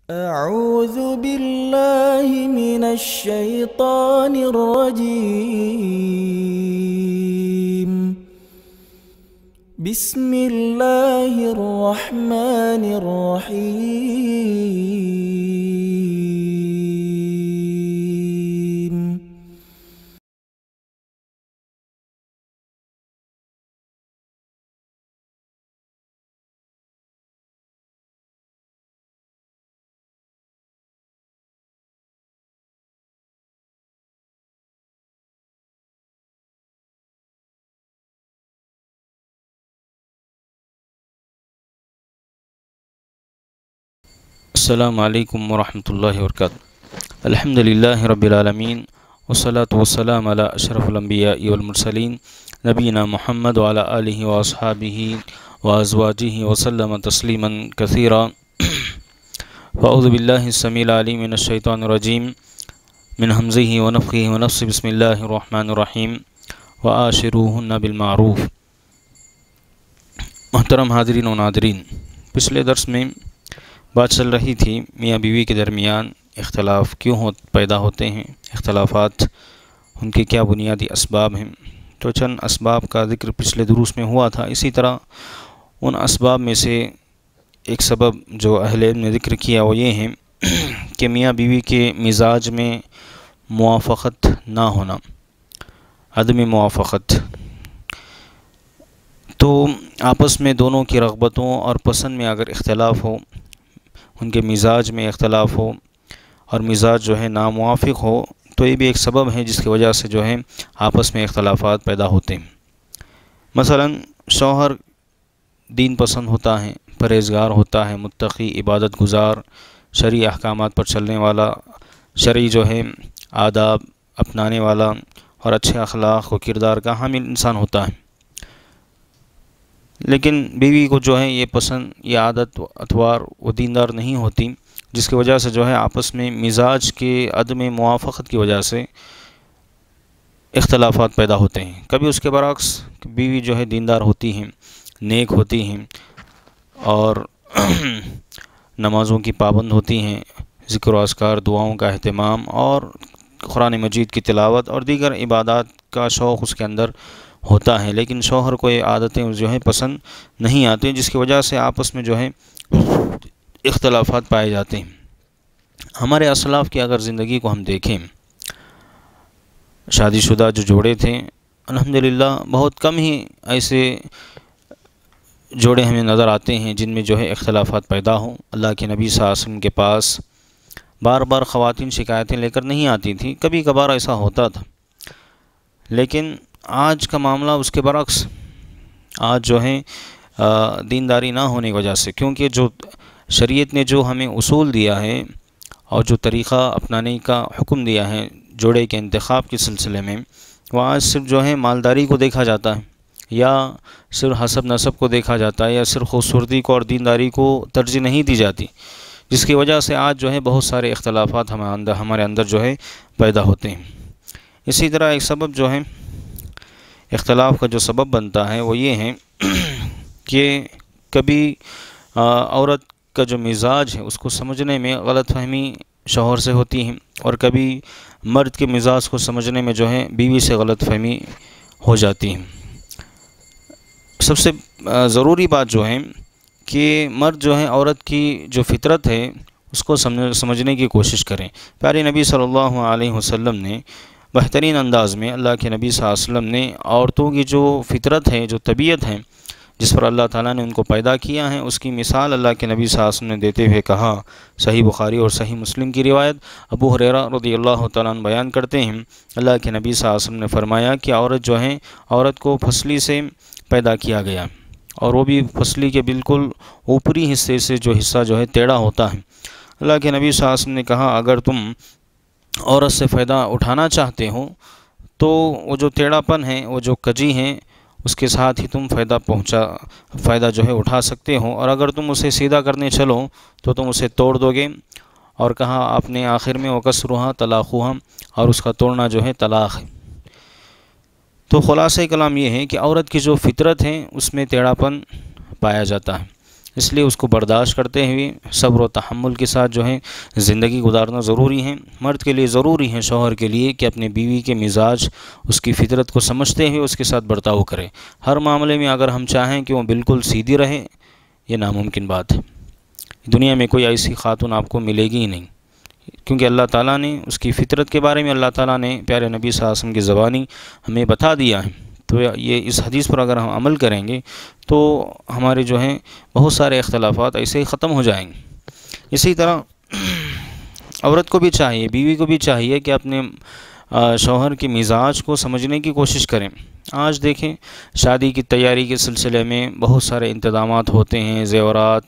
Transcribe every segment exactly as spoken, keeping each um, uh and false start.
أعوذ بالله من الشيطان الرجيم. بسم الله الرحمن الرحيم. السلام علیکم ورحمۃ اللہ وبرکاتہ. الحمد للہ رب العالمین والصلاة والسلام علی اشرف الانبیاء والمرسلین نبینا محمد وعلی آلہ واصحابہ وازواجہ وسلم تسلیما کثیرا. فاعوذ باللہ السمیع العلیم من الشیطان الرجیم من ہمزہ ونفخہ ونفثہ. بسم اللہ الرحمن الرحیم. وعاشروہن بالمعروف. محترم حاضرین و ناظرین، پچھلے درس میں بات چل رہی تھی میاں بیوی کے درمیان اختلاف کیوں ہو پیدا ہوتے ہیں، اختلافات ان کے کیا بنیادی اسباب ہیں. تو چند اسباب کا ذکر پچھلے دروس میں ہوا تھا. اسی طرح ان اسباب میں سے ایک سبب جو اہل علم نے ذکر کیا وہ یہ ہے کہ میاں بیوی کے مزاج میں موافقت نہ ہونا، عدم موافقت. تو آپس میں دونوں کی رغبتوں اور پسند میں اگر اختلاف ہو، ان کے مزاج میں اختلاف ہو اور مزاج جو ہے ناموافق ہو، تو یہ بھی ایک سبب ہے جس کی وجہ سے جو ہے آپس میں اختلافات پیدا ہوتے ہیں. مثلا شوہر دین پسند ہوتا ہے، پرہیزگار ہوتا ہے، متقی، عبادت گزار، شرعی احکامات پر چلنے والا، شرعی جو ہے آداب اپنانے والا اور اچھے اخلاق و کردار کا حامل انسان ہوتا ہے. لیکن بیوی کو جو ہے یہ پسند، یہ عادت اتوار و دیندار نہیں ہوتی، جس کی وجہ سے جو ہے آپس میں مزاج کے عدم موافقت کی وجہ سے اختلافات پیدا ہوتے ہیں. کبھی اس کے برعکس بیوی جو ہے دیندار ہوتی ہیں، نیک ہوتی ہیں اور نمازوں کی پابند ہوتی ہیں، ذکر و اذکار، دعاؤں کا اہتمام اور قرآن مجید کی تلاوت اور دیگر عبادات کا شوق اس کے اندر ہوتا ہے. لیکن شوہر کو یہ عادتیں جو ہیں پسند نہیں آتی، جس کی وجہ سے آپس میں جو ہے اختلافات پائے جاتے ہیں. ہمارے اسلاف کی اگر زندگی کو ہم دیکھیں، شادی شدہ جو جوڑے تھے، الحمدللہ بہت کم ہی ایسے جوڑے ہمیں نظر آتے ہیں جن میں جو ہے اختلافات پیدا ہوں. اللہ کے نبی صلی اللہ علیہ وسلم کے پاس بار بار خواتین شکایتیں لے کر نہیں آتی تھیں، کبھی کبھار ایسا ہوتا تھا. لیکن آج کا معاملہ اس کے برعکس. آج جو ہے دینداری نہ ہونے کی وجہ سے، کیونکہ جو شریعت نے جو ہمیں اصول دیا ہے اور جو طریقہ اپنانے کا حکم دیا ہے جوڑے کے انتخاب کے سلسلے میں، وہ آج صرف جو ہے مالداری کو دیکھا جاتا ہے، یا صرف حسب نسب کو دیکھا جاتا ہے، یا صرف خوبصورتی کو اور دینداری کو ترجیح نہیں دی جاتی، جس کی وجہ سے آج جو ہے بہت سارے اختلافات ہمارے اندر جو ہے پیدا ہوتے ہیں. اسی طرح ایک سبب جو ہے اختلاف کا جو سبب بنتا ہے وہ یہ ہے کہ کبھی عورت کا جو مزاج ہے اس کو سمجھنے میں غلط فہمی شوہر سے ہوتی ہے، اور کبھی مرد کے مزاج کو سمجھنے میں جو ہے بیوی سے غلط فہمی ہو جاتی ہے. سب سے ضروری بات جو ہے کہ مرد جو ہے عورت کی جو فطرت ہے اس کو سمجھنے کی کوشش کریں. پیارے نبی صلی اللہ علیہ وسلم نے بہترین انداز میں، اللہ کے نبی صلی اللہ علیہ وسلم نے عورتوں کی جو فطرت ہے، جو طبیعت ہے، جس پر اللہ تعالیٰ نے ان کو پیدا کیا ہے، اس کی مثال اللہ کے نبی صلی اللہ علیہ وسلم نے دیتے ہوئے کہا. صحیح بخاری اور صحیح مسلم کی روایت ابو ہریرہ رضی اللہ تعالیٰ عنہ بیان کرتے ہیں، اللہ کے نبی صلی اللہ علیہ وسلم نے فرمایا کہ عورت جو ہے، عورت کو پھسلی سے پیدا کیا گیا، اور وہ بھی پھسلی کے بالکل اوپری حصے سے، جو حصہ جو ہے ٹیڑھا ہوتا ہے. اللہ کے نبی صلی اللہ علیہ وسلم نے کہا اگر تم عورت سے فائدہ اٹھانا چاہتے ہو تو وہ جو ٹیڑھا پن ہے، وہ جو کجی ہیں، اس کے ساتھ ہی تم فائدہ پہنچا فائدہ جو ہے اٹھا سکتے ہو، اور اگر تم اسے سیدھا کرنے چلو تو تم اسے توڑ دو گے. اور کہا آپ نے آخر میں وَكَسْرُهَا طَلَاقُهَا، اور اس کا توڑنا جو ہے طلاق ہے. تو خلاصہ کلام یہ ہے کہ عورت کی جو فطرت ہے اس میں ٹیڑھا پن پایا جاتا ہے، اس لیے اس کو برداشت کرتے ہوئے صبر و تحمل کے ساتھ جو ہے زندگی گزارنا ضروری ہے۔ مرد کے لیے ضروری ہے، شوہر کے لیے، کہ اپنے بیوی کے مزاج، اس کی فطرت کو سمجھتے ہوئے اس کے ساتھ برتاؤ کرے۔ ہر معاملے میں اگر ہم چاہیں کہ وہ بالکل سیدھی رہے، یہ ناممکن بات ہے۔ دنیا میں کوئی ایسی خاتون آپ کو ملے گی ہی نہیں، کیونکہ اللہ تعالیٰ نے اس کی فطرت کے بارے میں اللہ تعالیٰ نے پیارے نبی صلی اللہ علیہ وسلم کی زبانی ہمیں بتا دیا ہے۔ تو یہ اس حدیث پر اگر ہم عمل کریں گے تو ہمارے جو ہیں بہت سارے اختلافات ایسے ہی ختم ہو جائیں گے۔ اسی طرح عورت کو بھی چاہیے، بیوی کو بھی چاہیے کہ اپنے شوہر کے مزاج کو سمجھنے کی کوشش کریں۔ آج دیکھیں شادی کی تیاری کے سلسلے میں بہت سارے انتظامات ہوتے ہیں، زیورات،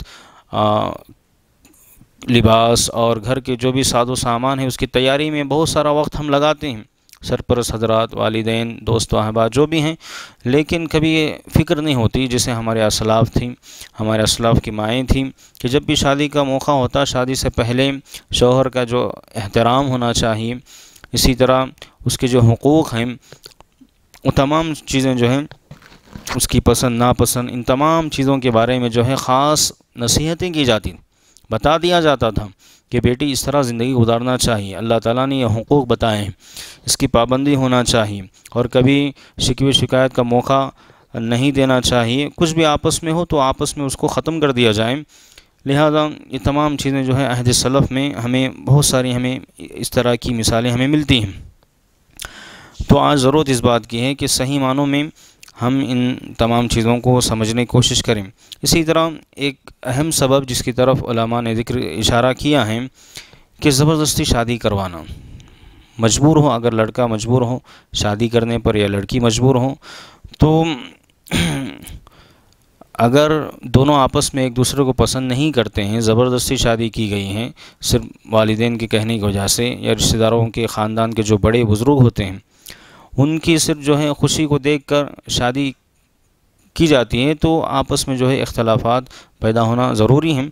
لباس اور گھر کے جو بھی ساز و سامان ہے اس کی تیاری میں بہت سارا وقت ہم لگاتے ہیں، سرپرست حضرات، والدین، دوست و احباب جو بھی ہیں، لیکن کبھی یہ فکر نہیں ہوتی جیسے ہمارے اسلاف تھیں، ہمارے اسلاف کی مائیں تھیں، کہ جب بھی شادی کا موقع ہوتا شادی سے پہلے شوہر کا جو احترام ہونا چاہیے، اسی طرح اس کے جو حقوق ہیں، وہ تمام چیزیں جو ہیں اس کی پسند ناپسند، ان تمام چیزوں کے بارے میں جو ہے خاص نصیحتیں کی جاتی، بتا دیا جاتا تھا کہ بیٹی اس طرح زندگی گزارنا چاہیے، اللہ تعالیٰ نے یہ حقوق بتائے ہیں، اس کی پابندی ہونا چاہیے، اور کبھی شکوے شکایت کا موقع نہیں دینا چاہیے۔ کچھ بھی آپس میں ہو تو آپس میں اس کو ختم کر دیا جائے۔ لہذا یہ تمام چیزیں جو ہے عہد سلف میں ہمیں بہت ساری ہمیں اس طرح کی مثالیں ہمیں ملتی ہیں۔ تو آج ضرورت اس بات کی ہے کہ صحیح معنوں میں ہم ان تمام چیزوں کو سمجھنے کی کوشش کریں۔ اسی طرح ایک اہم سبب جس کی طرف علماء نے ذکر اشارہ کیا ہے کہ زبردستی شادی کروانا، مجبور ہو، اگر لڑکا مجبور ہو شادی کرنے پر یا لڑکی مجبور ہو، تو اگر دونوں آپس میں ایک دوسرے کو پسند نہیں کرتے ہیں، زبردستی شادی کی گئی ہیں صرف والدین کے کہنے کی وجہ سے یا رشتہ داروں کے خاندان کے جو بڑے بزرگ ہوتے ہیں ان کی صرف جو ہے خوشی کو دیکھ کر شادی کی جاتی ہے، تو آپس میں جو ہے اختلافات پیدا ہونا ضروری ہیں۔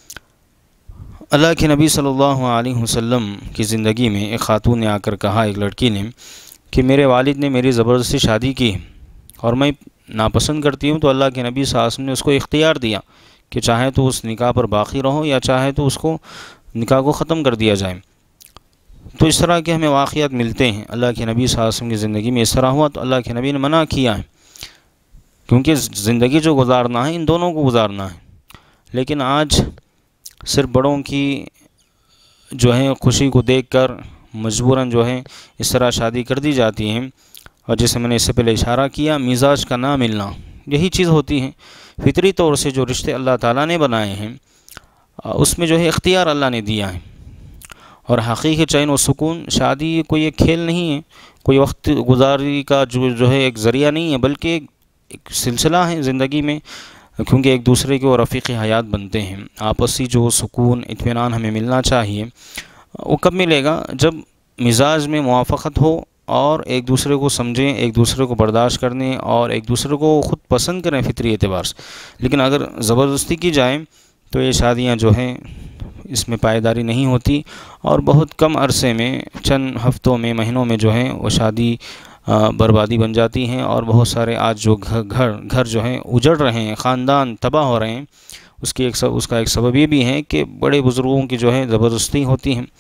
اللہ کے نبی صلی اللہ علیہ وسلم کی زندگی میں ایک خاتون نے آ کر کہا، ایک لڑکی نے، کہ میرے والد نے میری زبردستی شادی کی اور میں ناپسند کرتی ہوں، تو اللہ کے نبی صلی اللہ علیہ وسلم نے اس کو اختیار دیا کہ چاہے تو اس نکاح پر باقی رہو یا چاہے تو اس کو نکاح کو ختم کر دیا جائے۔ تو اس طرح کے ہمیں واقعات ملتے ہیں، اللہ کے نبی صلی اللہ علیہ وسلم کی زندگی میں اس طرح ہوا تو اللہ کے نبی نے منع کیا ہے، کیونکہ زندگی جو گزارنا ہے ان دونوں کو گزارنا ہے۔ لیکن آج صرف بڑوں کی جو ہے خوشی کو دیکھ کر مجبوراً جو ہے اس طرح شادی کر دی جاتی ہیں، اور جیسے میں نے اس سے پہلے اشارہ کیا، مزاج کا نہ ملنا، یہی چیز ہوتی ہے۔ فطری طور سے جو رشتے اللہ تعالیٰ نے بنائے ہیں اس میں جو ہے اختیار اللہ نے دیا ہے، اور حقیقی چین و سکون شادی کوئی ایک کھیل نہیں ہے، کوئی وقت گزاری کا جو جو ہے ایک ذریعہ نہیں ہے، بلکہ ایک سلسلہ ہے زندگی میں، کیونکہ ایک دوسرے کے وہ رفیق حیات بنتے ہیں۔ آپسی جو سکون اطمینان ہمیں ملنا چاہیے وہ کب ملے گا؟ جب مزاج میں موافقت ہو اور ایک دوسرے کو سمجھیں، ایک دوسرے کو برداشت کرنے اور ایک دوسرے کو خود پسند کریں فطری اعتبار سے۔ لیکن اگر زبردستی کی جائے تو یہ شادیاں جو ہیں اس میں پائیداری نہیں ہوتی، اور بہت کم عرصے میں، چند ہفتوں میں، مہینوں میں جو ہیں وہ شادی بربادی بن جاتی ہیں، اور بہت سارے آج جو گھر گھر جو ہیں اجڑ رہے ہیں، خاندان تباہ ہو رہے ہیں، اس کی ایک اس کا ایک سبب یہ بھی ہے کہ بڑے بزرگوں کی جو ہے زبردستی ہوتی ہیں۔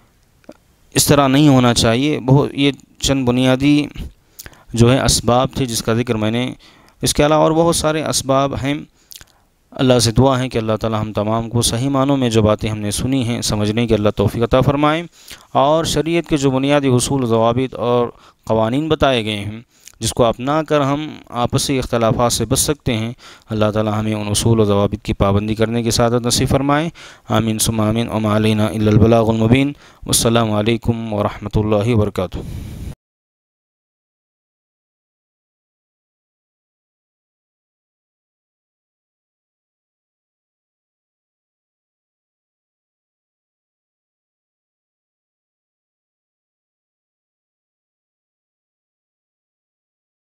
اس طرح نہیں ہونا چاہیے۔ بہت یہ چند بنیادی جو ہے اسباب تھے جس کا ذکر میں نے، اس کے علاوہ اور بہت سارے اسباب ہیں۔ اللہ سے دعا ہے کہ اللہ تعالی ہم تمام کو صحیح معنوں میں جو باتیں ہم نے سنی ہیں سمجھنے کی اللہ توفیق عطا فرمائیں، اور شریعت کے جو بنیادی اصول، ضوابط اور قوانین بتائے گئے ہیں جس کو اپنا کر ہم آپسی اختلافات سے بچ سکتے ہیں، اللہ تعالی ہمیں ان اصول و ضوابط کی پابندی کرنے کی سعادت نصیب فرمائے۔ آمین ثم آمین، وما علینا الا البلاغ المبین۔ والسلام علیکم ورحمۃ اللہ وبرکاتہ۔